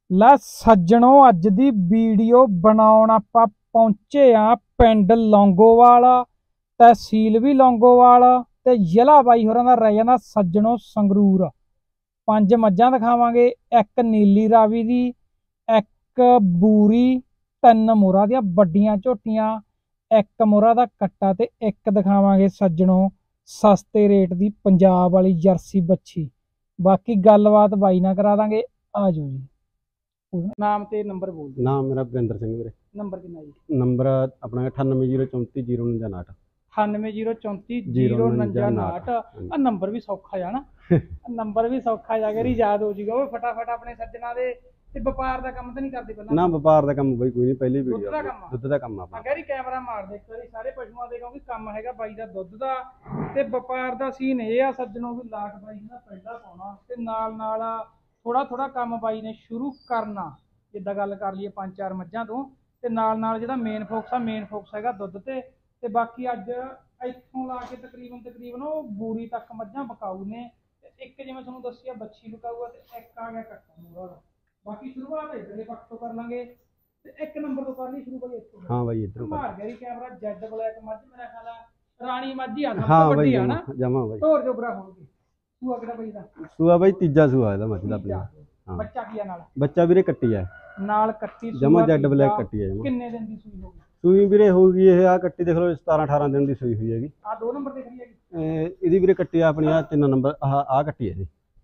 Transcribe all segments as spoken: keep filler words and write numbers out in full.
ला सज्जणों अज दी video बनाउण आपां पहुंचे आ पिंड लौंगोवाल, तहसील भी लौंगोवाल ते जिला बाई होरां दा रह जांदा सज्जणों संगरूर। पंज मज्जां दिखावांगे, एक नीली रावी दी, एक बूरी, तीन मोरा दियां वड्डियां झोटियां, एक मोरा दा कट्टा ते एक दिखावांगे सज्जणों सस्ते रेट दी पंजाब वाली जर्सी बच्छी। बाकी गलबात बाई ना करा दांगे, आ जाओ जी। नाम ते नंबर बोल दो। नाम मेरा बरिंदर सिंह वीरे। नंबर कितना जी? नंबर अपना अठानवे जीरो चौंती जीरो उनंजा उनाहठ। अठानवे जीरो चौंती जीरो उनंजा उनाहठ। नंबर भी सौखा जा ना नंबर भी सौखा जा, अगर याद हो जाएगा वो फटाफट अपने सज्जना दे। ते व्यापार दा काम तो नहीं करदे पहला? ना व्यापार दा काम बई कोई नहीं, पहली वीडियो दुध दा काम दुध दा काम आपा अगर कैमरा मार दे एक बारी सारे पशुओं दे, क्योंकि काम हैगा बाई दा दुध दा ते व्यापार दा सीन ये आ सज्जनों भी लाट बाई दा पहला पाउणा ते नाल नाल थोड़ा थोड़ा काम बाई ने शुरू करना। जिद्दां गल कर लईए पंज चार मज्जां तो ते नाल नाल जिहदा मेन फोकस आ मेन फोकस हैगा दुध ते ते बाकी अज इत्थों ला के तकरीबन तकरीबन वो बूरी तक मज्जां बकाऊ ने। एक जिवें तुहानूं दस्सिया बच्छी बकाऊ आ ते एक आ गया कट्टा मूरा दा। बाकी शुरुआत इधरले पक्ष तो कर लांगे ते एक नंबर तो कर ली शुरू भाई इत्थों। हां भाई इधर मार गया कैमरा जेड ब्लैक मज्ज मेरा ख्याल है रानी मज्ज ही आ सब हां तो भाई बड़ी है ना जमा भाई तोर जो बरा होगी। सुआ किहड़ा भाई दा? सुआ भाई तीजा सुआ है दा मज्ज दा अपना। हां बच्चा किया नाल? बच्चा वीरे कट्टी है नाल कट्टी जमा जेड ब्लैक कट्टी है। कितने दिन दी सूई होगी? सूई वीरे होगी ये आ कट्टी देख लो सत्रह अठारह दिन दी सूई हुई हैगी। आ दो नंबर देख रही है इहदी वीरे कट्टी अपनी आ तीन नंबर आ आ कट्टी है जी,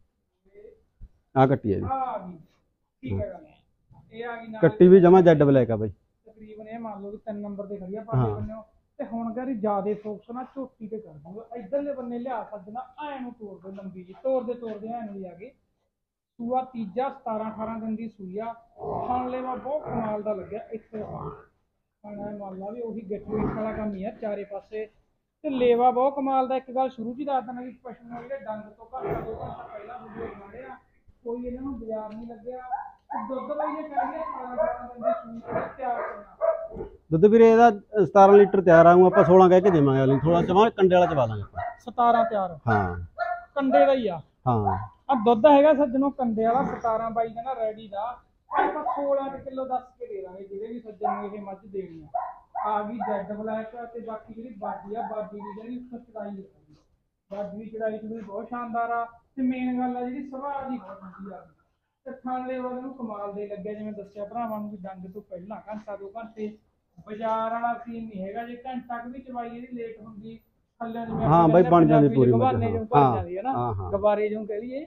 आ कट्टी है जी। आ गई ठीक है गल ये आ गई नाल कट्टी भी जमा जेड ब्लैक है भाई। तकरीबन ये मान लो कि तीन नंबर ते खड़ी है पासे बन्ने ते हुण गरी ज्यादा फोकस ना झोटी ते कर दूंगा। इधरले बन्ने लिया सजना ऐ नु तोड़ दे लंबी जी तोड़ दे तोड़ दे ऐ नु आ गई। सूआ तीजा सत्रह अठारह दिन की सूई आ। खाण लेवा बहुत कमाल का लग्या इत्थे खाना मान ला भी उही गिट गिट वाला काम ही है चारे पासे ते लेवा बहुत कमाल का। एक गल शुरू च दस देना कि पशु ने जिहड़े डंग तो घंटा दो घंटा पहला वीडियो बनाड़े आ कोई इन्हां नूं बाजार नहीं लग्या। दुध भाई ये कह गया सत्रह अठारह दिन की सूई तैयार करना दुध वीरे इहदा सत्रह लीटर तैयार आऊँ आप सोलह कह के देवांगे अगली थोड़ा चवा कंडे वाला चवा देंगे सत्रह तैयार। हाँ कंडे का ही आ। हाँ आ दुध हैगा सज्जनों कंडे वाला सत्रह बाई कहना रेडी दा ਆਪਾਂ सोलह किलो दस के दे देंगे ਜਿਹੜੇ भी सज्जन ਨੂੰ ਇਹ ਮੱਝ ਦੇਣੀ ਆ। ਆ ਗਈ ਜੈਡ ਬਲੈਕ ਤੇ ਬਾਕੀ ਜਿਹੜੀ ਬਾਡੀ ਆ ਬਾਡੀ ਦੀ ਜਿਹੜੀ ਉੱਪਰ ਚੜਾਈ ਹੈ ਬਾਡੀ ਦੀ ਚੜਾਈ ਥੋੜੀ ਬਹੁਤ ਸ਼ਾਨਦਾਰ ਆ ਤੇ ਮੇਨ ਗੱਲ ਆ ਜਿਹੜੀ ਸੁਭਾਅ ਦੀ ਬਹੁਤ ਵਧੀਆ ਆ ਤੇ ਥਾਲੇ ਵਾਲੇ ਨੂੰ ਕਮਾਲ ਦੇ ਲੱਗਿਆ ਜਿਵੇਂ ਦੱਸਿਆ ਭਰਾਵਾਂ ਨੂੰ ਵੀ ਡੰਗ ਤੋਂ ਪਹਿਲਾਂ ਘੰਟਾ ਦੋ ਘੰਟੇ ਬਾਜ਼ਾਰ ਵਾਲਾ ਸੀਨ ਨਹੀਂ ਹੈਗਾ। ਜੇ ਘੰਟਾ ਕੁ ਵੀ ਚਵਾਈ ਇਹਦੀ ਲੇਟ ਹੁੰਦੀ हाँ भाई बन जाती पूरी गवारे जो कह लिए।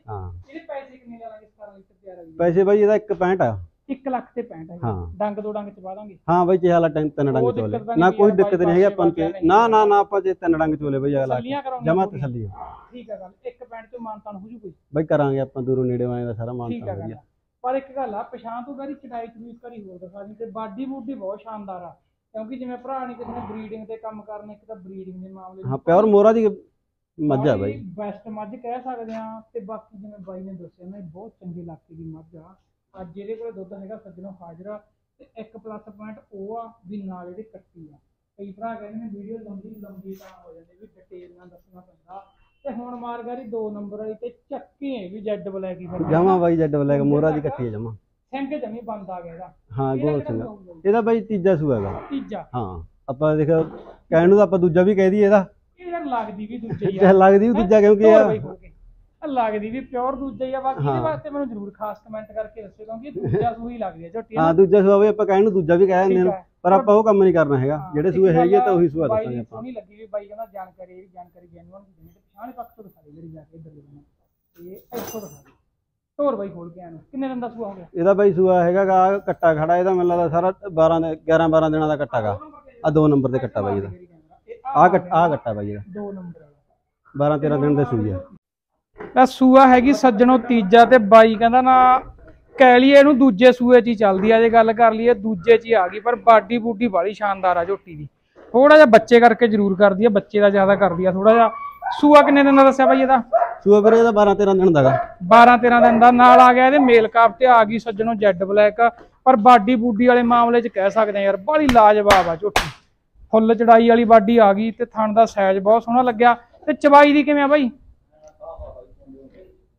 पैसे भाई ਇਹਦਾ एक पैंठ आ एक लाख ते पैंठ है। डंग दो डंग चवा दांगे। हां भाई जे हाला तीन डंग चोले ना कोई दिक्कत नहीं है अपन के ना ना ना अपन जे तीन डंग चोले भाई अगला जमा तसल्ली ठीक है गल एक पैंठ तो मानतान हो जू कोई भाई करांगे अपन दूरों नेड़े आए दा सारा मानतान हो गया। पर एक गल आ पछाण तो गरी चढ़ाई चुई करी होर दिखा दी ते बाडी बूडी बहुत शानदार आ क्योंकि जिवें भरा ने किसी ने ब्रीडिंग के काम करने एक तो ब्रीडिंग के मामले हाँ प्योर मोरा दी मੱਝ ਆ भाई बेस्ट मੱਝ कह सकते हैं। ते बाकी जिवें बाई ने दस्सिया ना बहुत चंगे इलाके की मੱਝ आ। अज जिहदे कोल दुध हैगा सज्जनों हाजर ते एक प्लस पॉइंट वो आ भी नाल इहदे कट्टी आ। कई भरा कहंदे ने वीडियो लंबी लंबी तां हो जांदी भी डिटेल नाल दसना पैंदा ते हुण मार गरी दो नंबर वाली ते चक्की भी जेड ब्लैक ही जमा भाई जेड ब्लैक मोरा दी कट्टी है जमा सिंह जमी बंद आ गया। हाँ गोल सिंह ਇਹਦਾ भाई तीजा सूआ है तीजा। हाँ ਆਪਾਂ ਦੇਖ ਕਹਿਣ ਨੂੰ ਆਪਾਂ ਦੂਜਾ ਵੀ ਕਹਿ ਦਈਏ ਇਹਦਾ ਇਹ ਯਾਰ ਲੱਗਦੀ ਵੀ ਦੂਜਾ ਹੀ ਆ ਲੱਗਦੀ ਵੀ ਦੂਜਾ ਕਿਉਂਕਿ ਆ ਲੱਗਦੀ ਵੀ ਪਿਓਰ ਦੂਜਾ ਹੀ ਆ। ਬਾਕੀ ਇਹਦੇ ਵਾਸਤੇ ਮੈਨੂੰ ਜ਼ਰੂਰ ਖਾਸ ਕਮੈਂਟ ਕਰਕੇ ਦੱਸਿਓ ਕਿਉਂਕਿ ਦੂਜਾ ਸੂਈ ਲੱਗਦੀ ਹੈ ਝੋਟੀ। ਹਾਂ ਦੂਜਾ ਸੂਆ ਵੀ ਆਪਾਂ ਕਹਿਣ ਨੂੰ ਦੂਜਾ ਵੀ ਕਹਿ ਦਿੰਦੇ ਨੇ ਪਰ ਆਪਾਂ ਉਹ ਕੰਮ ਨਹੀਂ ਕਰਨਾ ਹੈਗਾ ਜਿਹੜੇ ਸੂਏ ਹੈਗੇ ਤਾਂ ਉਹੀ ਸੂਆ ਦੱਸਾਂਗੇ ਆਪਾਂ। ਸੋਹਣੀ ਲੱਗੀ ਵੀ ਬਾਈ ਕਹਿੰਦਾ ਜਾਣਕਾਰੀ ਇਹ ਜਾਣਕਾਰੀ ਜੈਨੂਅਨ ਦੀ ਦੇਣੀ ਤੇ ਪਛਾਣੇ ਪੱਖ ਤੋਂ ਦਿਖਾ ਦੇ ਜਿਹੜੀ ਜਾ ਕੇ ਇੱਧਰ ਦੇ ਇਹ ਇੱਥੋਂ ਦਿਖਾ ਦੇ ਹੋਰ ਬਾਈ ਖੋਲ ਕੇ ਆਨੂੰ ਕਿੰਨੇ ਦਿਨ ਦਾ ਸੂਆ ਹੋ ਗਿਆ ਇਹਦਾ ਬਾਈ ਸੂਆ ਹੈਗਾ ਗਾ ਕੱਟਾ ਖੜਾ ਇਹਦਾ ਮੈਨੂੰ ਲੱਗਦਾ ਸਾਰਾ ਬਾਰਾਂ ਗਿਆਰਾਂ ਬਾਰਾਂ ਦਿਨਾਂ ਦਾ ਕੱਟਾ ਗਾ। ਆ ਦੋ ਨੰਬਰ ਦੇ ਕੱਟਾ ਬਾਈ ਇਹਦਾ ਆ ਕੱਟ ਆ ਕੱਟਾ ਬਾਈ ਇਹਦਾ ਦੋ ਨੰਬਰ ਵਾਲਾ ਬਾਰਾਂ ਤੇਰਾਂ ਦਿਨ ਦੇ ਸੂਈ ਆ। ਤਾਂ ਸੂਆ ਹੈਗੀ ਸੱਜਣੋਂ ਤੀਜਾ ਤੇ ਬਾਈ ਕਹਿੰਦਾ ਨਾ ਕਹਿ ਲਈਏ ਇਹਨੂੰ ਦੂਜੇ ਸੂਏ 'ਚ ਹੀ ਚੱਲਦੀ ਆ। ਜੇ ਗੱਲ ਕਰ ਲਈਏ ਦੂਜੇ 'ਚ ਹੀ ਆ ਗਈ ਪਰ ਬਾਡੀ ਬੂਡੀ ਬਾਲੀ ਸ਼ਾਨਦਾਰ ਆ ਝੋਟੀ ਦੀ। ਥੋੜਾ ਜਿਹਾ ਬੱਚੇ ਕਰਕੇ ਜ਼ਰੂਰ ਕਰਦੀ ਆ ਬੱਚੇ ਦਾ ਜ਼ਿਆਦਾ ਕਰਦੀ ਆ ਥੋੜਾ ਜਿਹਾ। ਸੂਆ ਕਿੰਨੇ ਦਿਨ ਦਾ ਦੱਸਿਆ ਬਾਈ ਇਹਦਾ? ਸੂਆ ਵੀਰੇ ਇਹਦਾ ਬਾਰਾਂ ਤੇਰਾਂ ਦਿਨ ਦਾ ਗਾ। ਬਾਰਾਂ ਤੇਰਾਂ ਦਿਨ ਦਾ ਨਾਲ ਆ ਗਿਆ ਇਹਦੇ ਮੇਲ ਕਾਪ ਤੇ ਆ ਗਈ ਸੱਜਣੋਂ ਜੈਡ ਬਲੈਕ। ਪਰ ਬਾਡੀ ਬੂਡੀ ਵਾਲੇ ਮਾਮਲੇ 'ਚ ਕਹਿ ਸਕਦੇ ਆ ਯਾਰ ਬਾਲੀ ਲਾਜਵਾਬ ਆ ਝੋਟੀ। ਫੁੱਲ ਚੜਾਈ ਵਾਲੀ ਬਾਡੀ ਆ ਗਈ ਤੇ ਥਣ ਦਾ ਸਾਈਜ਼ ਬਹੁਤ ਸੋਹਣਾ ਲੱਗਿਆ। ਤੇ ਚਵਾਈ ਦੀ ਕਿਵੇਂ ਆ ਬਾਈ?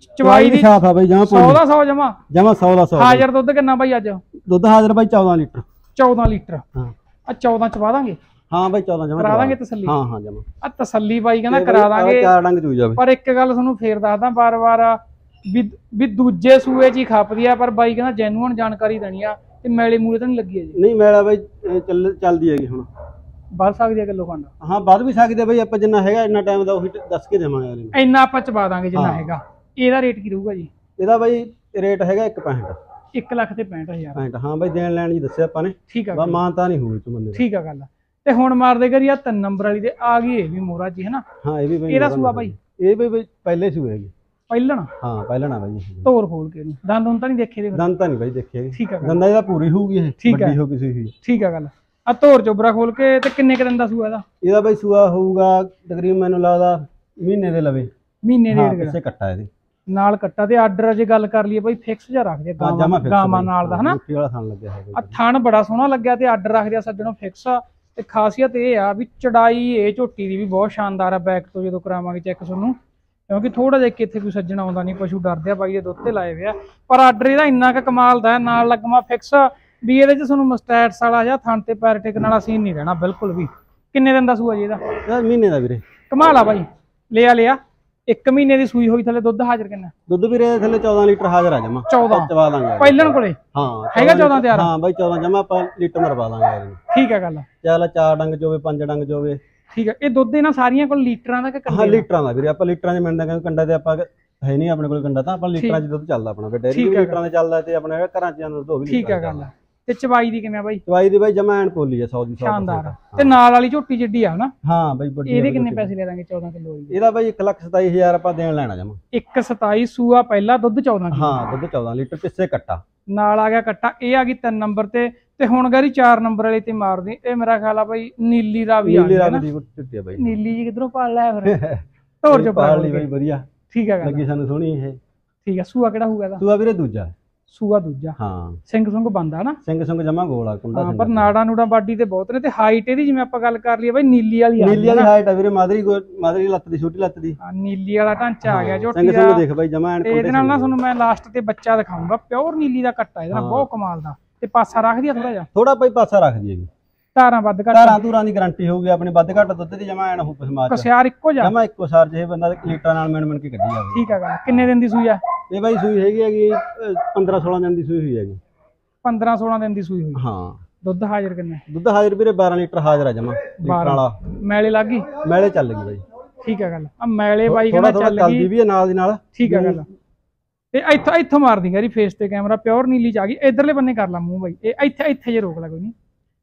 ਚਵਾਈ ਦੀ ਸਾਫ ਆ ਬਾਈ ਜਮਾ ਸੌ ਦਾ ਸੌ ਜਮਾ ਜਮਾ ਸੌ ਦਾ ਸੌ ਹਾਜ਼ਰ ਦੁੱਧ ਕਿੰਨਾ ਬਾਈ ਅੱਜ ਦੁੱਧ ਹਾਜ਼ਰ ਬਾਈ ਚੌਦਾਂ ਲੀਟਰ ਚੌਦਾਂ ਲੀਟਰ ਹਾਂ ਆ ਚੌਦਾਂ ਚਵਾ ਦਾਂਗੇ ਹਾਂ ਬਾਈ ਚੌਦਾਂ ਜਮਾ ਕਰਾ ਦਾਂਗੇ ਤਸੱਲੀ ਹਾਂ ਹਾਂ ਜਮਾ ਆ ਤਸੱਲੀ ਬਾਈ ਕਹਿੰਦਾ ਕਰਾ ਦਾਂਗੇ ਚਾਰ ਡੰਗ ਚੂ ਜਾਵੇ ਪਰ ਇੱਕ ਗੱਲ ਤੁਹਾਨੂੰ ਫੇਰ ਦੱਸਦਾ ਬਾਰ-ਬਾਰ ਵੀ ਵੀ ਦੂਜੇ ਸੂਏ 'ਚ ਹੀ ਖਪਦੀ ਆ ਪਰ ਬਾਈ ਕਹਿੰਦਾ ਜੈਨੂਅਨ ਜਾਣਕਾਰੀ ਦੇਣੀ ਆ ਤੇ ਮੈਲੇ ਮੂਲੇ ਤਾਂ ਨਹੀਂ ਲੱਗੀ ਹੈ ਜੀ ਨਹੀਂ ਮੈਲਾ ਬਾਈ ਚੱਲ ਚੱਲਦੀ ਹੈਗੀ ਹੁਣ ਵੱਧ ਸਕਦੀ ਹੈ ਕਿਲੋ ਖੰਡ ਹਾਂ ਵੱਧ ਵੀ ਸਕਦੀ ਹੈ ਬਾਈ ਆਪਾਂ ਜਿੰਨਾ ਹੈਗਾ ਇੰਨਾ ਟਾਈਮ ਦਾ ਉਹੀ ਦੱਸ ਕੇ ਦੇਵਾਂਗੇ ਇੰਨਾ ਆਪਾਂ ਚਬਾ ਦਾਂਗੇ ਜਿੰਨਾ ਹੈਗਾ ਇਹਦਾ ਰੇਟ ਕੀ ਰਹੂਗਾ ਜੀ ਇਹਦਾ ਬਾਈ ਰੇਟ ਹੈਗਾ ਇੱਕ ਪੈਂਹਠ ਇੱਕ ਲੱਖ ਤੇ ਪੈਂਹਠ ਹਜ਼ਾਰ ਪੈਂਹਠ ਹਾਂ ਬਾਈ ਦੇਣ ਲੈਣ ਜੀ ਦੱਸਿਆ ਆਪਾਂ ਨੇ ਠੀਕ ਆ ਬਾ ਮਾਨਤਾ ਨਹੀਂ ਹੋਈ ਤੂੰ ਬੰਦੇ ਠੀਕ ਆ ਗੱਲ ਤੇ ਹੁਣ ਮਾਰਦੇ ਕਰੀ ਆ ਤਿੰਨ ਨੰਬਰ ਵਾਲੀ ਤੇ ਆ ਗਈ ਇਹ ਵੀ ਮੋਰਾ ਜੀ ਹੈ ਨਾ ਹਾਂ ਇਹ ਵੀ ਬਾਈ ਇਹਦਾ ਸੂਆ ਬਾਈ ਇਹ ਵੀ ਬਾਈ ਪਹਿਲੇ ਸੂਏ ਹੈਗੀ ਪਹਿਲਣ ਹਾਂ ਪਹਿਲਣਾ ਬਾਈ ਤੋਰ ਖੋਲ ਕੇ ਇਹਨੂੰ ਦੰਦ ਹੁਣ ਤਾਂ ਨਹੀਂ ਦੇਖੇ ਦੇ ਦੰਦ ਤਾਂ ਨਹੀਂ ਬਾਈ ਦੇਖੇ ਠੀਕ ਆ ਦੰਦਾਂ ਇਹਦਾ ਪੂਰੀ ਹੋਊਗੀ ਇਹ ਵੱਡੀ ਹੋ ਕਿਸੇ ਹੋਈ ਠੀਕ ਆ ਗੱਲ ਆ ਤੋਰ ਚੋਬਰਾ ਖੋਲ ਕੇ ਤੇ ਕਿੰਨੇ ਕ ਦਿਨ ਦਾ ਸੂਆ ਇਹਦਾ ਇਹਦਾ ਬਾਈ ਸੂਆ ਹੋਊਗਾ ਤਕਰੀਬਨ ਮੈਨੂੰ ਲੱਗਦਾ ਮਹੀਨੇ ਦੇ ਲਵੇ ਮਹੀਨੇ ਹਾਂ ਦੇ ਪਿੱਛੇ ਕੱਟਾ ਇਹਦੇ ਨਾਲ ਕੱਟਾ ਤੇ ਆਰਡਰ ਜੇ ਗੱਲ ਕਰ ਲਈਏ ਬਾਈ ਫਿਕਸ ਜਾ ਰੱਖਦੇ ਗਾਵਾਂ ਗਾਵਾਂ ਨਾਲ ਦਾ ਹਨਾ ਮੁੱਠੀ ਵਾਲਾ ਥਣ ਲੱਗਿਆ ਹੈ ਆ ਥਣ ਬੜਾ ਸੋਹਣਾ ਲੱਗਿਆ ਤੇ ਆਰਡਰ ਰੱਖਦੇ ਆ ਸੱਜਣੋਂ ਫਿਕਸ ਆ ਤੇ ਖਾਸੀਅਤ ਇਹ ਆ ਵੀ ਚੜਾਈ ਇਹ ਝੋਟੀ ਦੀ ਵੀ ਬਹੁਤ ਸ਼ਾਨਦਾਰ ਆ ਬੈਕ ਤੋਂ ਜਦੋਂ ਕਰਾਵਾਂਗੇ ਚੈੱਕ ਤੁਹਾਨੂੰ ਕਿਉਂਕਿ ਥੋੜਾ ਜਿਹਾ ਕਿੱਥੇ ਕੋਈ ਸੱਜਣ ਆਉਂਦਾ ਨਹੀਂ ਪਸ਼ੂ ਡਰਦੇ ਆ ਬਾਈ ਦੇ ਦੁੱਧ ਤੇ ਲਾਏ ਹੋਏ ਆ ਪਰ ਆਰਡਰ ਇਹਦਾ ਇੰਨਾ ਕੁ ਕਮਾਲ ਦਾ ਨਾਲ ਲੱਗਮਾ ਫਿਕਸ ਵੀ ਇਹਦੇ ਚ ਤੁਹਾਨੂੰ ਮਸਟੈਟਸ ਵਾਲਾ ਜਾਂ ਥਣ ਤੇ ਪੈਰ ਟਿਕਣ ਵਾਲਾ ਸੀਨ ਨਹੀਂ ਰਹਿਣਾ ਬਿਲਕੁਲ ਵੀ ਕਿੰਨੇ ਦਿਨ ਦਾ ਸੂਆ ਜੀ ਇਹਦਾ ਇਹਦਾ ਮਹੀਨੇ ਦਾ ਵੀਰੇ ਕਮਾਲ ਆ ਬਾਈ ਲਿਆ ਲਿਆ ਇੱਕ ਮਹੀਨੇ ਦੀ ਸੂਈ ਹੋਈ ਥੱਲੇ ਦੁੱਧ ਹਾਜ਼ਰ ਕਿੰਨਾ ਦੁੱਧ ਵੀਰੇ ਥੱਲੇ ਚੌਦਾਂ ਲੀਟਰ ਹਾਜ਼ਰ ਆ ਜਮਾ ਚੌਦਾਂ ਚਵਾ ਦਾਂਗੇ ਪਹਿਲਣ ਕੋਲੇ ਹਾਂ ਹੈਗਾ ਚੌਦਾਂ ਤਿਆਰ ਹਾਂ ਬਾਈ ਚੌਦਾਂ ਜਮਾ ਆਪਾਂ ਲੀਟਰ ਮਰਵਾ ਦਾਂਗੇ ਠੀਕ ਹੈ ਗੱਲ ਚੱਲ ਚਾਰ ਡੰਗ ਚੋਵੇ ਪੰਜ ਡੰਗ ਚੋਵੇ ਠੀਕ ਹੈ ਇਹ ਦੁੱਧ ਇਹਨਾਂ ਸਾਰੀਆਂ ਕੋਲ ਲੀਟਰਾਂ ਦਾ ਕਿ ਹਾਂ ਲੀਟਰਾਂ ਦਾ ਵੀਰੇ ਆਪਾਂ ਲੀਟਰਾਂ 'ਚ ਮਿਲਦਾ ਕਿਉਂਕਿ ਕੰਡਾ ਤੇ ਆਪਾਂ ਹੈ ਨਹੀਂ ਆਪਣੇ ਕੋਲ ਕੰਡਾ ਤਾਂ ਆਪਾਂ ਲੀਟਰਾਂ 'ਚ ਦੁੱਧ ਚੱਲਦਾ ਆਪਣਾ ਡੇਅਰੀ ਵੀ ਲੀਟਰਾਂ ਦੇ ਚੱਲਦਾ ਤੇ ਆਪਣੇ ਘਰਾਂ 'ਚ ਜਾਂਦਾ ਦੁੱਧ ਵੀ ਠੀਕ ਹੈ ਗੱਲ ਤੇ ਚਵਾਈ ਦੀ ਕਿਵੇਂ ਬਾਈ ਚਵਾਈ ਦੀ ਬਾਈ ਜਮਾ ਐਨ ਪੋਲੀ ਆ ਸੌ ਦੀ ਸ਼ਾਨਦਾਰ ਤੇ ਨਾਲ ਵਾਲੀ ਝੋਟੀ ਜਿੱਡੀ ਆ ਹਨਾ ਹਾਂ ਬਾਈ ਵੱਡੀ ਇਹਦੇ ਕਿੰਨੇ ਪੈਸੇ ਲੈ ਦਾਂਗੇ ਚੌਦਾਂ ਕਿਲੋ ਦੀ ਇਹਦਾ ਬਾਈ ਇੱਕ ਲੱਖ ਸਤਾਈ ਹਜ਼ਾਰ ਆਪਾਂ ਦੇਣ ਲੈਣਾ ਜਮਾ ਇੱਕ ਸਤਾਈ ਸੂਆ ਪਹਿਲਾ ਦੁੱਧ ਚੌਦਾਂ ਕਿਲੋ ਹਾਂ ਦੁੱਧ ਚੌਦਾਂ ਲੀਟਰ ਪਿੱਛੇ ਕੱਟਾ ਨਾਲ ਆ ਗਿਆ ਕੱਟਾ ਇਹ ਆ ਗਈ ਤਿੰਨ ਨੰਬਰ ਤੇ ਤੇ ਹੁਣ ਗਾਰੀ ਚਾਰ ਨੰਬਰ ਵਾਲੇ ਤੇ ਮਾਰਦੀ ਇਹ ਮੇਰਾ ਖਿਆਲ ਆ ਬਾਈ ਨੀਲੀ ਰਾਵੀ ਆ ਨੀਲੀ ਰਾਵੀ ਦੀ ਝੁੱਟੀ ਆ ਬਾਈ ਨੀਲੀ ਜੀ ਕਿਧਰੋਂ ਪਾਲ ਲਿਆ ਫਿਰ ਢੋਰ ਚੋਂ ਪਾਲ ਲਈ ਬਾਈ ਵਧੀਆ ਠੀਕ ਆ ਗੱਲ ਲੱਗੀ ਸਾਨੂੰ ਸੋਹਣੀ ਇਹ ਠੀਕ ਆ ਸੂਆ ਕਿਹੜਾ ਹੋਊਗਾ ਇਹਦਾ ਸੂਆ ਵੀਰੇ ਦੂਜਾ ਸੂਆ ਦੂਜਾ ਹਾਂ ਸਿੰਘ ਸੁੰਗ ਬੰਦਾ ਨਾ ਸਿੰਘ ਸੁੰਗ ਜਮਾ ਗੋਲ ਆ ਕੁੰਡਾ ਪਰ ਨਾੜਾ ਨੂੜਾ ਬਾਡੀ ਤੇ ਬਹੁਤ ਨੇ ਤੇ ਹਾਈਟ ਇਹਦੀ ਜਿਵੇਂ ਆਪਾਂ ਗੱਲ ਕਰ ਲਈਏ ਬਾਈ ਨੀਲੀ ਵਾਲੀ ਆ ਨੀਲੀ ਵਾਲੀ ਹਾਈਟ ਆ ਵੀਰੇ ਮਾਦਰੀ ਮਾਦਰੀ ਲੱਤ ਦੀ ਛੋਟੀ ਲੱਤ ਦੀ ਹਾਂ ਨੀਲੀ ਵਾਲਾ ਢਾਂਚਾ ਆ ਗਿਆ ਝੋਟੀ ਸਿੰਘ ਦਾ ਸੁੰਗ ਦੇਖ ਬਾਈ ਜਮਾ ਐਨ ਇਹਦੇ ਨਾਲ ਨਾ ਤੁਹਾਨੂੰ ਮੈਂ ਲਾਸਟ ਤੇ ਬੱਚਾ ਦਿਖਾਉਂਗਾ ਪਿਓਰ ਨੀਲੀ ਦਾ ਕੱਟਾ ਇਹਦਾ ਬਹੁਤ ਕਮਾਲ ਦਾ ਤੇ ਪਾਸਾ ਰੱਖਦੀ ਆ ਥੋੜਾ ਜਿਹਾ ਥੋੜਾ ਬਾਈ ਪਾਸਾ ਰੱਖਦੀ ਹੈਗੀ ਧਾਰਾਂ ਵੱਧ ਘੱਟ ਧਾਰਾਂ ਧੂਰਾਂ ਦੀ ਗਾਰੰਟੀ ਹੋਊਗੀ ਆਪਣੀ ਵੱਧ ਘੱਟ ਦੁੱਧ ਦੀ ਜਮਾ ਐਨ ਹੋ ਸਮਾਜ ਕਸਿਆਰ ਇੱਕੋ ਜਿਹਾ ਜਮਾ ਇੱਕੋ ਸਾਰ ਜੇ ਬੰਦਾ ਲੀਟਰਾਂ ਨਾਲ ਮਿਣ ਮਿਣ ਕੇ ਕੱਢੀ ਜਾਵੇ ਠੀਕ ਆ ਗੱਲ ਕਿੰਨੇ ਦਿਨ ਦੀ ਸੂਈ ਆ ਇਹ ਬਾਈ ਸੂਈ ਹੈਗੀ ਹੈਗੀ ਪੰਦਰਾਂ ਸੋਲਾਂ ਦਿਨ ਦੀ ਸੂਈ ਹੋਈ ਹੈਗੀ ਪੰਦਰਾਂ ਸੋਲਾਂ ਦਿਨ ਦੀ ਸੂਈ ਹੋਈ ਹਾਂ ਦੁੱਧ ਹਾਜ਼ਰ ਕਿੰਨਾ ਦੁੱਧ ਹਾਜ਼ਰ ਵੀਰੇ ਬਾਰਾਂ ਲੀਟਰ ਹਾਜ਼ਰ ਆ ਜਮਾ ਲੀਟਰ ਵਾਲਾ ਮੈਲੇ ਲੱਗ ਗਈ ਮੈਲੇ ਚੱਲ ਗਈ ਬਾਈ ਠੀਕ ਆ ਗੱਲ ਆ ਮੈਲੇ ਬਾਈ ਕਹਿੰਦਾ ਚੱਲ ਗਈ ਚੱਲਦੀ ਵੀ ਨਾਲ ਦੀ ਨਾਲ ਠੀਕ ਆ ਗੱਲ ਤੇ ਇੱਥੋਂ ਇੱਥੋਂ ਮਾਰਦੀ ਗਾਰੀ ਫੇਸ ਤੇ ਕੈਮਰਾ ਪਿਓਰ ਨੀਲੀ ਚ ਆ ਗਈ ਇਧਰਲੇ ਬੰਨੇ ਕਰ ਲਾ ਮੂੰਹ ਬਾਈ ਇਹ ਇੱਥੇ ਇੱਥੇ ਜੇ ਰੋਕ ਲੈ ਕੋਈ ਨਹੀਂ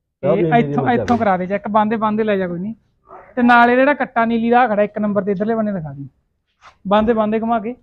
ਇਹ ਇੱਥੋਂ ਇੱਥੋਂ ਕਰਾ ਦੇ ਚੈੱਕ ਬੰਦੇ ਬੰਦੇ ਲੈ ਜਾ ਕੋਈ ਨਹੀਂ ਤੇ ਨਾਲ ਇਹ ਜਿਹੜਾ ਕੱਟਾ ਨੀਲੀ ਦਾ ਖੜਾ ਇੱਕ ਨੰਬਰ ਤੇ ਇਧਰਲੇ ਬੰਨੇ ਦਿਖਾ ਦੀ ਬੰਦੇ ਬੰਦੇ ਘੁਮਾ ਕੇ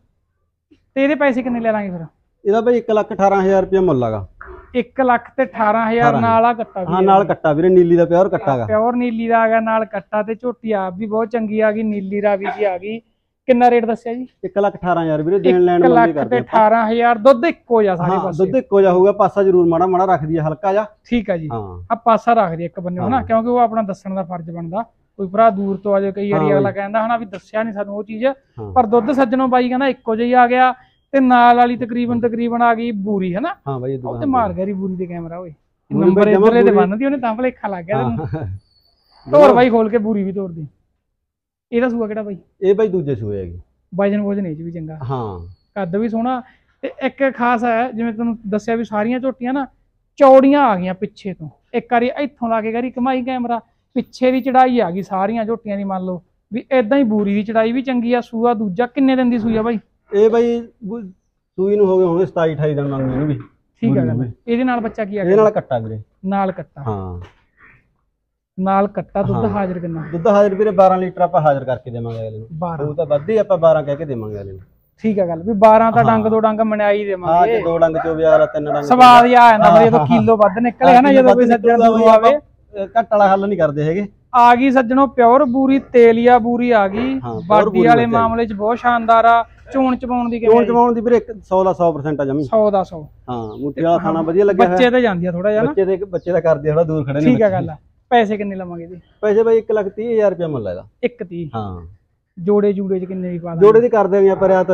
ਤੇ ਇਹਦੇ ਪੈਸੇ ਕਿੰਨੇ ਲੈ ਲਾਂਗੇ ਫਿਰ ਇਹਦਾ ਬਾਈ ਇੱਕ ਲੱਖ ਅਠਾਰਾਂ ਹਜ਼ਾਰ ਰੁਪਏ ਮੁੱਲ ਹੈਗਾ ਇੱਕ ਲੱਖ ਤੇ ਅਠਾਰਾਂ ਹਜ਼ਾਰ ਨਾਲ ਆ ਕੱਟਾ ਹਾਂ ਨਾਲ ਕੱਟਾ ਵੀਰੇ ਨੀਲੀ ਦਾ ਪਿਓਰ ਕੱਟਾ ਹੈਗਾ ਪਿਓਰ ਨੀਲੀ ਦਾ ਆ ਗਿਆ ਨਾਲ ਕੱਟਾ ਤੇ ਝੋਟੀ ਆਪ ਵੀ ਬਹੁਤ ਚੰਗੀ ਆ ਗਈ ਨੀਲੀ ਰਾਵੀ ਜੀ ਆ ਗਈ ਕਿੰਨਾ ਰੇਟ ਦੱਸਿਆ ਜੀ ਇੱਕ ਲੱਖ ਅਠਾਰਾਂ ਹਜ਼ਾਰ ਵੀਰੇ ਦੇਣ ਲੈਣ ਇੱਕ ਲੱਖ ਤੇ ਅਠਾਰਾਂ ਹਜ਼ਾਰ ਦੁੱਧ ਇੱਕੋ ਜਿਹਾ ਸਾਰੇ ਪਾਸੇ ਦੁੱਧ ਇੱਕੋ ਜਿਹਾ ਹੋਊਗਾ ਪਾਸਾ ਜ਼ਰੂਰ ਮਾੜਾ ਮਾੜਾ ਰੱਖਦੀ ਹੈ ਹਲਕਾ ਜਿਹਾ ਠੀਕ ਆ ਜੀ ਹਾਂ ਆ ਪਾਸਾ ਰੱਖਦੀ ਇੱਕ ਬੰਨੇ ਹਨਾ ਕਿਉਂਕਿ ਉਹ ਆਪਣਾ ਦੱਸਣ ਦਾ ਫਰਜ਼ ਬਣਦਾ ਕੋਈ ਭਰਾ ਦੂਰ ਤੋਂ ਆ ਜਾਏ ਕਈ ਵਾਰੀ ਅਗਲਾ ਕਹਿੰਦਾ ਹਨਾ ਵੀ ਦੱਸਿਆ ਨਹੀਂ ਸਾਨੂੰ ਉਹ ਚੀਜ਼ ਪਰ ਦੁੱਧ ਸੱਜਣੋਂ ਬਾਈ ਕਹਿੰਦਾ ਇੱਕੋ ਜਿਹਾ ਆ ਗਿਆ ਤੇ ਨਾਲ ਵਾਲੀ ਤਕਰੀਬਨ ਤਕਰੀਬਨ ਆ ਗਈ ਬੂਰੀ ਹਨਾ ਹਾਂ ਬਾਈ ਉਹ ਤੇ ਮਾਰ ਗਿਆ ਰੀ ਬੂਰੀ ਦੇ ਕੈਮਰਾ ਓਏ ਨੰਬਰ ਇਧਰਲੇ ਤੇ ਬੰਨਦੀ ਉਹਨੇ ਤਾਂ ਭਲੇਖਾ ਲੱਗ ਗਿਆ ਤੈਨੂੰ ਤੋਰ ਬਾਈ ਖੋਲ ਕੇ ਬੂਰੀ ਵੀ ਤੋੜਦੀ ਇਹਦਾ ਸੂਆ ਕਿਹੜਾ ਬਾਈ ਇਹ ਬਾਈ ਦੂਜੇ ਸੂਏ ਹੈਗੀ ਵਜਨ ਵਜਨ ਇਹ ਚ ਵੀ ਚੰਗਾ ਹਾਂ ਕੱਦ ਵੀ ਸੋਹਣਾ ਤੇ ਇੱਕ ਖਾਸ ਹੈ ਜਿਵੇਂ ਤੁਹਾਨੂੰ ਦੱਸਿਆ ਵੀ ਸਾਰੀਆਂ ਝੋਟੀਆਂ ਨਾ ਚੌੜੀਆਂ ਆ ਗਈਆਂ ਪਿੱਛੇ ਤੋਂ ਇੱਕ ਵਾਰੀ ਇੱਥੋਂ ਲਾ ਕੇ ਗਰੀ ਘਮਾਈ ਕੈਮਰਾ ਪਿੱਛੇ ਦੀ ਚੜਾਈ ਆ ਗਈ ਸਾਰੀਆਂ ਝੋਟੀਆਂ ਦੀ ਮੰਨ ਲਓ ਵੀ ਇਦਾਂ ਹੀ ਬੂਰੀ ਦੀ ਚੜਾਈ ਵੀ ਚੰਗੀ ਆ ਸੂਆ ਦੂਜਾ ਕਿੰਨੇ ਦਿਨ ਦੀ ਸੂਈ ਆ ਬਾਈ ਇਹ ਬਾਈ ਸੂਈ ਨੂੰ ਹੋ ਗਏ ਹੋਣਗੇ ਸਤਾਈ ਅਠਾਈ ਦਿਨ ਮੰਗਦੇ ਇਹਨੂੰ ਵੀ ਠੀਕ ਆ ਗੱਲ ਇਹਦੇ ਨਾਲ ਬੱਚਾ ਕੀ ਆ ਇਹਦੇ ਨਾਲ ਕੱਟਾ ਵੀਰੇ ਨਾਲ ਕੱਟਾ ਹਾਂ ਨਾਲ ਕੱਟਾ ਦੁੱਧ ਹਾਜ਼ਰ ਕਿੰਨਾ ਦੁੱਧ ਹਾਜ਼ਰ ਵੀਰੇ ਬਾਰਾਂ ਲੀਟਰ ਆਪਾਂ ਹਾਜ਼ਰ ਕਰਕੇ ਦੇਵਾਂਗੇ ਅਗਲੇ ਨੂੰ ਬਾਰਾਂ ਉਹ ਤਾਂ ਵੱਧ ਹੀ ਆਪਾਂ ਬਾਰਾਂ ਕਹਿ ਕੇ ਦੇਵਾਂਗੇ ਅਗਲੇ ਨੂੰ ਠੀਕ ਆ ਗੱਲ ਵੀ ਬਾਰਾਂ ਤਾਂ ਡੰਗ ਦੋ ਡੰਗ ਮਣਾਈ ਦੇਵਾਂਗੇ ਹਾਂ ਜੇ ਦੋ ਡੰਗ ਚੋਵੇ ਵਾਲਾ ਤਿੰਨ ਡੰਗ ਸਵਾਦ ਆ ਜਾਂਦਾ ਬਈ ਜਦੋਂ ਕਿਲੋ ਵੱਧ ਨਿਕਲੇ ਹਨਾ ਜਦੋਂ ਕੋਈ ਸੱਜਣ ਦੂਰ ਆਵੇ ਘੱਟ ਵਾਲਾ ਹੱਲ ਨਹੀਂ ਕਰਦੇ ਹੈਗੇ ਆ ਗਈ ਸੱਜਣੋ ਪਿਓਰ ਬੂਰੀ ਤੇਲੀਆ ਬੂਰੀ ਆ ਗਈ ਬਾਡੀ ਵਾਲੇ ਮਾਮਲੇ 'ਚ ਬਹੁਤ ਸ਼ਾਨਦਾਰ ਆ ਚੋਣ ਚਵਾਉਣ ਦੀ ਚੋਣ ਚਵਾਉਣ ਦੀ ਵੀਰੇ ਸੌ ਦਾ ਸੌ percent ਆ ਜਮੀ ਸੌ ਦਾ ਸੌ ਹਾਂ ਮੁੱਠੀ ਵਾਲਾ ਖਾਣਾ ਵਧੀਆ ਲੱਗਿਆ ਬੱਚੇ ਤੇ ਜਾਂਦੀ ਆ ਥੋੜਾ ਜਿਹਾ ਨਾ ਬੱਚੇ ਦੇ ਬੱਚੇ ਦਾ ਕਰਦੇ ਥੋੜਾ ਦੂਰ ਖੜੇ ਨੇ ਠੀਕ ਆ ਗੱਲ ਆ ਪੈਸੇ ਕਿੰਨੇ ਲਵਾਂਗੇ ਜੀ ਪੈਸੇ ਬਾਈ ਇੱਕ ਲੱਖ ਤੀਹ ਹਜ਼ਾਰ ਰੁਪਏ ਮੁੱਲ ਇਹਦਾ ਇੱਕ ਤੀਹ ਹਾਂ ਜੋੜੇ ਜੂੜੇ 'ਚ ਕਿੰਨੇ ਵੀ ਪਾ ਦਾਂਗੇ ਜੋੜੇ ਦੀ ਕਰ ਦੇਵਾਂਗੇ ਆਪਾਂ ਰਿਆ ਤਾਂ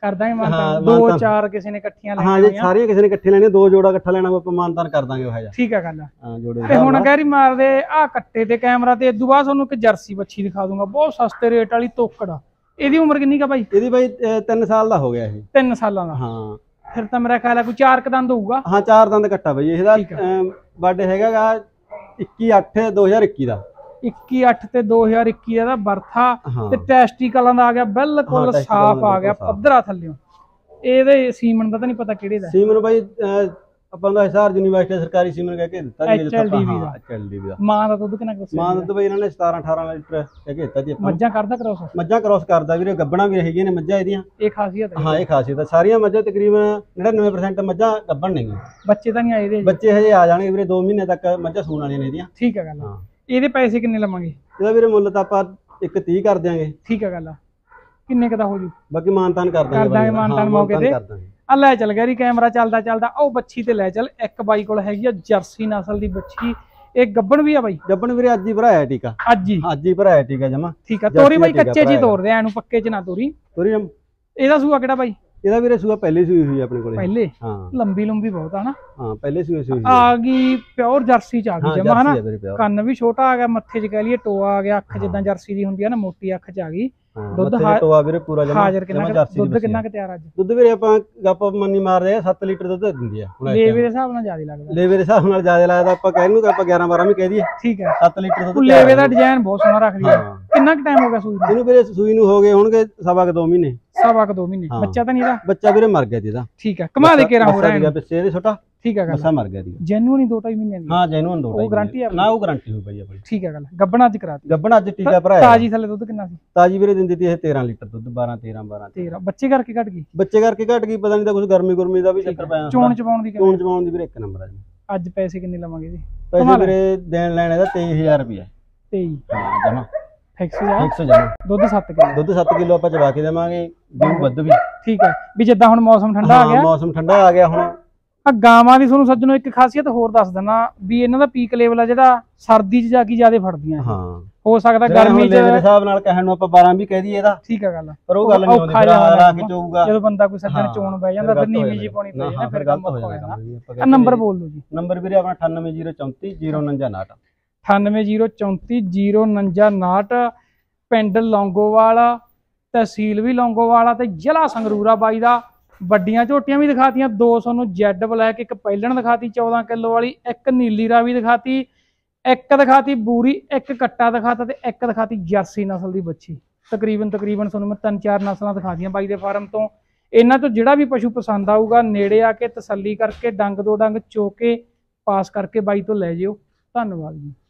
ਕਰ ਦਾਂਗੇ ਮਾਨਤਾਨ। ਹਾਂ, ਦੋ ਮਾਨਤਾਨ। ਚਾਰ ਕਿਸੇ ਨੇ ਇਕੱਠੀਆਂ ਹਾਂ ਜੇ ਲੈਣੀਆਂ ਸਾਰੀਆਂ ਕਿਸੇ ਨੇ ਇਕੱਠੇ ਲੈਣੇ, ਦੋ ਜੋੜਾ ਇਕੱਠਾ ਲੈਣਾ ਆਪਾਂ ਮਾਨਤਾਨ ਕਰ ਦਾਂਗੇ ਉਹ ਜਿਹਾ। ਠੀਕ ਆ ਗੱਲ। ਹਾਂ ਜੋੜੇ ਤੇ ਹੁਣ ਗਹਿਰੀ ਮਾਰਦੇ ਆ ਕੱਟੇ ਤੇ ਕੈਮਰਾ ਤੇ ਇਦੋਂ ਬਾਅਦ ਤੁਹਾਨੂੰ ਇੱਕ ਜਰਸੀ ਬੱਚੀ ਦਿਖਾ ਦੂੰਗਾ, ਬਹੁਤ ਸਸਤੇ ਰੇਟ ਵਾਲੀ ਤੋਕੜ ਆ। ਇਹਦੀ ਉਮਰ ਕਿੰਨੀ ਕਾ ਬਾਈ? ਇਹਦੀ ਬਾਈ ਤਿੰਨ ਸਾਲ ਦਾ ਹੋ ਗਿਆ ਇਹ। ਤਿੰਨ ਸਾਲਾਂ ਦਾ? ਹਾਂ ਫਿਰ ਤਾਂ ਮੇਰਾ ਖਿਆਲ ਹੈ ਕੋਈ ਚਾਰ ਕ ਦੰਦ ਹੋਊਗਾ। ਹਾਂ ਚਾਰ ਦੰਦ ਕੱਟਾ ਬਾਈ ਇਹਦਾ। ਬਰਥਡੇ ਹੈਗਾ ਇੱਕੀ ਅੱਠ ਦੋ ਹਜ਼ਾਰ ਇੱਕੀ ਦਾ। ਇੱਕੀ ਅੱਠ ਤੇ ਦੋ ਹਜ਼ਾਰ ਇੱਕੀ ਦਾ ਬਰਥਾ ਹਾਂ। ਤੇ ਟੈਸਟੀਕਲਾਂ ਦਾ ਆ ਗਿਆ ਬਿਲਕੁਲ ਸਾਫ਼ ਆ ਗਿਆ ਪੱਧਰਾ ਥੱਲਿਓਂ। ਇਹਦੇ ਸੀਮਨ ਦਾ ਤਾਂ ਨਹੀਂ ਪਤਾ ਕਿਹੜੇ ਦਾ ਸੀਮਨ ਬਾਈ, ਆਪਾਂ ਨੂੰ ਹਿਸਾਰ ਯੂਨੀਵਰਸਿਟੀ ਸਰਕਾਰੀ ਸੀਮਨ ਕਹਿ ਕੇ ਦਿੱਤਾ ਜੀ। ਐਚਐਲਡੀਵੀ ਦਾ। ਐਚਐਲਡੀਵੀ ਦਾ। ਮਾਂ ਦਾ ਦੁੱਧ ਕਿੰਨਾ ਕੁ? ਮਾਂ ਦਾ ਦੁੱਧ ਬਾਈ ਇਹਨਾਂ ਨੇ ਸਤਾਰਾਂ ਅਠਾਰਾਂ ਲੀਟਰ ਕਹਿ ਕੇ ਦਿੱਤਾ ਜੀ ਆਪਾਂ। ਮੱਝਾਂ ਕਰਦਾ ਕ੍ਰੋਸ? ਮੱਝਾਂ ਕ੍ਰੋਸ ਕਰਦਾ ਵੀਰੇ, ਗੱਬਣਾ ਵੀ ਹੈਗੀਆਂ ਨੇ ਮੱਝਾਂ ਇਹਦੀਆਂ। ਇਹ ਖਾਸੀਅਤ ਹੈ। ਹਾਂ ਇਹ ਖਾਸੀਅਤ ਹੈ। ਸਾਰੀਆਂ ਮੱਝਾਂ ਤਕਰੀਬਨ ਨੜਿਨਵੇਂ ਪਰਸੈਂਟ ਮੱਝਾਂ ਗੱਬਣ ਨੇਗੀਆਂ। ਬੱਚੇ ਤਾਂ ਨਹੀਂ ਆਏ ਇਹਦੇ? ਬੱਚੇ ਹਜੇ ਆ ਜਾਣਗੇ ਵੀਰੇ, ਦੋ ਮਹੀਨੇ ਤੱਕ ਮੱਝਾਂ ਸੂਣ ਵਾਲੀਆਂ ਨੇ ਇਹਦੀਆਂ। ਠੀਕ ਹੈ ਗੱਲ। ਹਾਂ ਇਹਦੇ ਪੈਸੇ ਕਿੰਨੇ ਲਵਾਂਗੇ? ਇਹਦਾ ਵੀਰੇ ਮੁੱਲ ਤਾਂ ਆਪਾਂ ਇੱਕ ਤੀਹ ਕਰ ਦਿਆਂਗੇ। ਠੀਕ ਹੈ ਗੱਲ। ਕਿੰਨੇ ਕ ਦਾ ਹੋ ਜੂ? ਬਾਕੀ ਮਾਨਤਾਨ ਕਰ ਦਾਂਗੇ। ਕਰ ਦਾਂਗੇ ਮਾਨਤਾਨ ਮੌਕੇ ਤੇ। ਆ ਲੈ ਚੱਲ ਗਿਆ ਜੀ ਕੈਮਰਾ ਚੱਲਦਾ ਚੱਲਦਾ ਉਹ ਬੱਚੀ ਤੇ ਲੈ ਚੱਲ। ਇੱਕ ਬਾਈ ਕੋਲ ਹੈਗੀ ਆ ਜਰਸੀ ਨਸਲ ਦੀ ਬੱਚੀ, ਇਹ ਗੱਬਣ ਵੀ ਆ ਬਾਈ? ਗੱਬਣ ਵੀਰੇ ਅੱਜ ਹੀ ਭਰਾਇਆ ਟੀਕਾ। ਅੱਜ ਹੀ? ਅੱਜ ਹੀ ਭਰਾਇਆ ਟੀਕਾ ਜਮਾ। ਠੀਕ ਆ। ਤੋਰੀ ਬਾਈ ਕੱਚੇ ਜੀ ਤੋਰਦੇ ਆ, ਇਹਨੂੰ ਪੱਕੇ ਚ ਨਾ ਤੋਰੀ। ਤੋਰੀ ਇਹਦਾ ਸੂਆ ਕਿਹੜਾ ਬਾਈ? ਇਹਦਾ ਵੀਰੇ ਸੂਆ ਪਹਿਲੇ ਸੂਈ ਹੋਈ ਆਪਣੇ ਕੋਲੇ। ਪਹਿਲੇ? ਹਾਂ ਲੰਬੀ ਲੰਬੀ ਬਹੁਤ ਆ ਨਾ। ਹਾਂ ਪਹਿਲੇ ਸੂਈ ਸੂਈ ਆ ਗਈ ਪਿਓਰ ਜਰਸੀ ਚ ਆ ਗਈ ਜਮਾ ਹਨਾ। ਕੰਨ ਵੀ ਛੋਟਾ ਆ ਗਿਆ, ਮੱਥੇ ਚ ਕਹਿ ਲਈਏ ਟੋਆ ਆ ਗਿਆ, ਅੱਖ ਜਿੱਦਾਂ ਜਰਸੀ ਦੀ ਹੁੰਦੀ ਆ ਨਾ ਮੋਟੀ ਅੱਖ ਚ ਆ ਗਈ। ਦੁੱਧ ਟੋਆ ਵੀਰੇ ਪੂਰਾ ਜਮਾ ਹਾਜ਼ਰ। ਕਿੰਨਾ ਦੁੱਧ ਕਿੰਨਾ ਕੁ ਤਿਆਰ ਅੱਜ? ਦੁੱਧ ਵੀਰੇ ਆਪਾਂ ਗੱਪ ਮੰਨੀ ਮਾਰਦੇ ਆ ਸੱਤ ਲੀਟਰ ਦੁੱਧ ਦਿੰਦੀ ਆ। ਲੇਵੇ ਦੇ ਹਿਸਾਬ ਨਾਲ ਜ਼ਿਆਦਾ ਲੱਗਦਾ? ਲੇਵੇ ਦੇ ਹਿਸਾਬ ਨਾਲ ਜ਼ਿਆਦਾ ਲੱਗਦਾ। ਆਪਾਂ ਕਹਿ ਨੂੰ ਆਪਾਂ ਗਿਆਰਾਂ ਬਾਰਾਂ ਵੀ ਕਹਿ ਦਈਏ। ਠੀਕ ਹੈ। ਸੱਤ ਲੀਟਰ ਦੁੱਧ। ਲੇਵੇ ਦਾ ਡਿਜ਼ਾਈਨ ਬਹੁਤ ਸੋਹਣਾ ਰੱਖਦੀ ਆ। ਕਿੰਨਾ ਕੁ ਟਾਈਮ ਹੋ ਗਿਆ ਸੂਈ ਨੂੰ? ਇਹਨੂੰ ਵੀਰੇ ਸੂਈ ਨੂੰ ਹੋ ਗਏ ਹੋਣਗੇ ਸਵਾ ਕ ਦੋ ਮਹੀਨੇ। ਸਵਾ ਕ ਦੋ ਮਹੀਨੇ। ਬੱਚਾ ਤਾਂ ਨਹੀਂ ਇਹਦਾ? ਬੱਚਾ ਵੀਰੇ ਮਰ ਗਿਆ ਜੀ ਇਹਦਾ। ਠੀਕ ਹੈ। ਕਮਾ ਦੇ ਕੇ ਰਾਂ ਹੋ ਰਿਹਾ ਹੈ ਬੱਚੇ ਇਹਦੇ ਛੋਟਾ। ਠੀਕ ਹੈ ਗੱਲ। ਬੱਚਾ ਮਰ ਗਿਆ ਜੀ। ਜੈਨੂਇਨ ਦੋ ਢਾਈ ਮਹੀਨੇ ਦੀ? ਹਾਂ ਜੈਨੂਇਨ ਦੋ ਢਾਈ। ਉਹ ਗਾਰੰਟੀ ਆ ਨਾ? ਉਹ ਗਾਰੰਟੀ ਹੋ ਪਈ ਆਪਣੀ। ਠੀਕ ਹੈ ਗੱਲ। ਗੱਬਣਾ ਅੱਜ ਕਰਾਤੀ? ਗੱਬਣਾ ਅੱਜ ਟੀਕਾ ਭਰਾਇਆ। ਤਾਜੀ ਥੱਲੇ ਦੁੱਧ ਕਿੰਨਾ ਸੀ? ਤਾਜੀ ਵੀਰੇ ਦਿੰਦੀ ਤੀ ਇਹ ਤੇਰਾਂ ਲੀਟਰ ਦੁੱਧ। ਬਾਰਾਂ ਤੇਰਾਂ ਬਾਰਾਂ ਤੇਰਾਂ। ਬੱਚੇ ਕਰਕੇ ਘਟ ਗਈ? ਬੱਚੇ ਕਰਕੇ ਘਟ ਗਈ, ਪਤਾ ਨਹੀਂ ਤਾਂ ਕੁਝ ਗਰਮੀ ਗੁਰਮੀ ਦਾ ਵੀ ਚੱਕਰ ਪਿਆ। ਚੋਣ ਚਵਾਉਣ ਦੀ? ਚੋਣ ਚਵਾਉਣ ਦੀ ਵੀਰੇ ਇੱਕ ਨੰਬਰ ਆ ਜੀ। ਅੱਜ ਪੈਸੇ ਕਿੰਨੇ ਲਵਾਂਗੇ ਜੀ? ਪੈਸੇ ਵੀਰੇ ਦੇਣ ਲੈਣ ਇਹਦਾ ਤੇਈ ਹਜ਼ਾਰ ਰੁਪਇਆ। ਤੇਈ? ਹਾਂ ਜਮਾ ਫਿਕਸ ਜਾ? ਫਿਕਸ ਜਮਾ। ਦੁੱਧ ਸੱਤ ਕਿਲੋ? ਦੁੱਧ ਸੱਤ ਕਿਲੋ ਆਪਾਂ ਚਵਾ ਕੇ ਦੇਵਾਂਗੇ। ਦੂਰ ਵੱਧ ਵੀ। ਠੀਕ ਹੈ। ਵੀ ਜਿੱਦਾਂ ਹੁਣ ਮੌਸਮ ਠੰਡਾ ਆ ਗਿਆ। ਮੌਸਮ ਠੰਡਾ ਆ ਗਿਆ ਹੁਣ। ਆ ਗਾਵਾਂ ਦੀ ਤੁਹਾਨੂੰ ਸੱਜਣੋ ਇੱਕ ਖਾਸੀਅਤ ਹੋਰ ਦੱਸ ਦਿੰਦਾ ਵੀ ਇਹਨਾਂ ਦਾ ਪੀਕ ਲੈਵਲ ਆ ਜਿਹੜਾ ਸਰਦੀ 'ਚ ਜਾ ਕੇ ਜ਼ਿਆਦਾ ਫੜਦੀਆਂ। ਹਾਂ ਹੋ ਸਕਦਾ ਗਰਮੀ 'ਚ ਦੇ ਹਿਸਾਬ ਨਾਲ ਕਹਿਣ ਨੂੰ ਆਪਾਂ ਬਾਰਾਂ ਵੀ ਕਹਿ ਦਈਏ ਇਹਦਾ। ਠੀਕ ਹੈ ਗੱਲ। ਪਰ ਉਹ ਗੱਲ ਨਹੀਂ ਹੁੰਦੀ, ਫਿਰ ਆ ਕੇ ਚੋਊਗਾ ਜਦੋਂ ਬੰਦਾ ਕੋਈ ਸੱਜਣ ਚੋਣ ਬਹਿ ਜਾਂਦਾ ਫਿਰ ਨੀਵੀਂ ਜੀ ਪਾਉਣੀ ਪਈ ਨਾ, ਫਿਰ ਕੰਮ ਹੋ ਜਾਂਦਾ। ਆ ਨੰਬਰ ਬੋਲ ਦਿਓ ਜੀ। ਨੰਬਰ ਵੀਰੇ ਆਪਣਾ ਅਠਾਨਵੇਂ ਜ਼ੀਰੋ ਚੌਂਤੀ ਜ਼ੀਰੋ ਉਣੰਜਾ ਉਨਾਹਠ। ਅਠਾਨਵੇਂ ਜ਼ੀਰੋ ਚੌਂਤੀ ਜ਼ੀਰੋ ਉਣੰਜਾ ਉਨਾਹਠ। ਪਿੰਡ ਲੌਂਗੋਵਾਲ, ਤਹਿਸੀਲ ਵੀ ਲੌਂਗੋਵਾਲ ਤੇ ਜ਼ਿਲ੍ਹਾ ਸੰਗਰੂਰ ਆ ਬਾਈ ਦਾ। ਵੱਡੀਆਂ ਝੋਟੀਆਂ ਵੀ ਦਿਖਾਤੀਆਂ ਦੋ ਸੌ ਨੂੰ ਜੈਡ ਬਲੈਕ, ਇੱਕ ਪਹਿਲਣ ਦਿਖਾਤੀ ਚੌਦਾਂ ਕਿਲੋ ਵਾਲੀ, ਇੱਕ ਨੀਲੀ ਰਾਵੀ ਦਿਖਾਤੀ, ਇੱਕ ਦਿਖਾਤੀ ਬੂਰੀ, ਇੱਕ ਕੱਟਾ ਦਿਖਾਤਾ ਤੇ ਇੱਕ ਦਿਖਾਤੀ ਜਰਸੀ ਨਸਲ ਦੀ ਬੱਚੀ। ਤਕਰੀਬਨ ਤਕਰੀਬਨ ਤੁਹਾਨੂੰ ਮੈਂ ਤਿੰਨ ਚਾਰ ਨਸਲਾਂ ਦਿਖਾਤੀਆਂ ਬਾਈ ਦੇ ਫਾਰਮ ਤੋਂ। ਇਹਨਾਂ ਤੋਂ ਜਿਹੜਾ ਵੀ ਪਸ਼ੂ ਪਸੰਦ ਆਊਗਾ ਨੇੜੇ ਆ ਕੇ ਤਸੱਲੀ ਕਰਕੇ ਡੰਗ ਦੋ ਡੰਗ ਚੋ ਕੇ ਪਾਸ ਕਰਕੇ ਬਾਈ ਤੋਂ ਲੈ ਜਿਓ। ਧੰਨਵਾਦ ਜੀ।